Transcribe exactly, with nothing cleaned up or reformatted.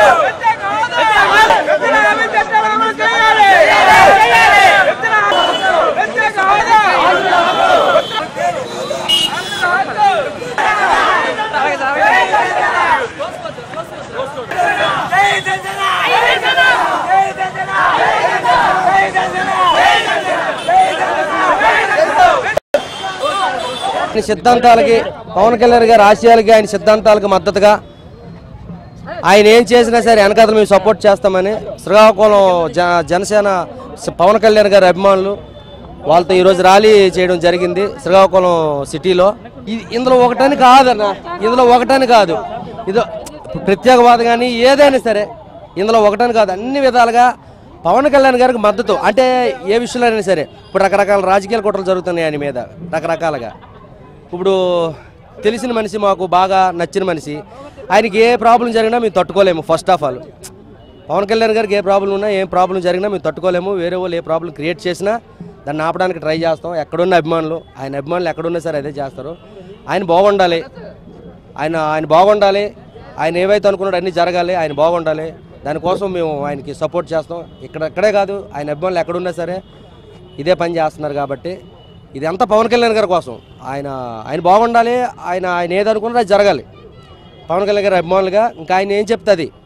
సిద్ధాంతాలకి పవన్ కళ్యాణ్ గారి ఆశయాలకి ఆయన సిద్ధాంతాలకు మద్దతుగా ఆయన ఏం చేసినా సరే వెనకాతలు మేము సపోర్ట్ చేస్తామని శ్రీకాకుళం జ జనసేన పవన్ కళ్యాణ్ గారి అభిమానులు వాళ్ళతో ఈరోజు ర్యాలీ చేయడం జరిగింది శ్రీకాకుళం సిటీలో. ఇందులో ఒకటని కాదన్న, ఇందులో ఒకటని కాదు, ఇదో ప్రత్యేకవాదం కానీ ఏదైనా సరే ఇందులో ఒకటని కాదు, అన్ని విధాలుగా పవన్ కళ్యాణ్ గారికి మద్దతు. అంటే ఏ విషయంలో అయినా సరే ఇప్పుడు రకరకాల రాజకీయ కుట్రలు జరుగుతున్నాయి ఆయన మీద రకరకాలుగా. ఇప్పుడు తెలిసిన మనిషి, మాకు బాగా నచ్చిన మనిషి, ఆయనకి ఏ ప్రాబ్లం జరిగినా మేము తట్టుకోలేము. First of all Pawan Kalyan గారికి ఏ ప్రాబ్లం ఉన్నా ఏం ప్రాబ్లం జరిగినా మేము తట్టుకోలేము. వేరే వాళ్ళు ఏ ప్రాబ్లం క్రియేట్ చేసినా దాన్ని ఆపడానికి ట్రై చేస్తాం. ఎక్కడున్న అభిమానులు, ఆయన అభిమానులు ఎక్కడున్నా సరే అదే చేస్తారు. ఆయన బాగుండాలి, ఆయన ఆయన బాగుండాలి, ఆయన ఏవైతే అనుకున్నాడో అన్నీ జరగాలి, ఆయన బాగుండాలి. దానికోసం మేము ఆయనకి సపోర్ట్ చేస్తాం. ఇక్కడ ఎక్కడే కాదు, ఆయన అభిమానులు ఎక్కడున్నా సరే ఇదే పని చేస్తున్నారు. కాబట్టి ఇది అంతా పవన్ కళ్యాణ్ గారి కోసం. ఆయన ఆయన బాగుండాలి, ఆయన ఆయన ఏదనుకున్నారో అది జరగాలి. పవన్ కళ్యాణ్ గారి అభిమానులుగా ఇంకా ఆయన ఏం చెప్తుంది